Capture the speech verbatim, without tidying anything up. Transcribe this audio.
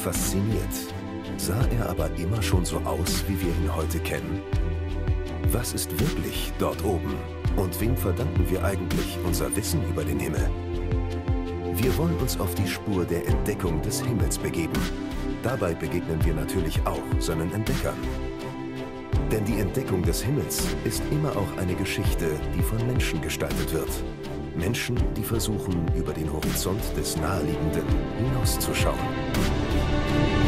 fasziniert. Sah er aber immer schon so aus, wie wir ihn heute kennen? Was ist wirklich dort oben? Und wem verdanken wir eigentlich unser Wissen über den Himmel? Wir wollen uns auf die Spur der Entdeckung des Himmels begeben. Dabei begegnen wir natürlich auch seinen Entdeckern. Denn die Entdeckung des Himmels ist immer auch eine Geschichte, die von Menschen gestaltet wird. Menschen, die versuchen, über den Horizont des Naheliegenden hinauszuschauen.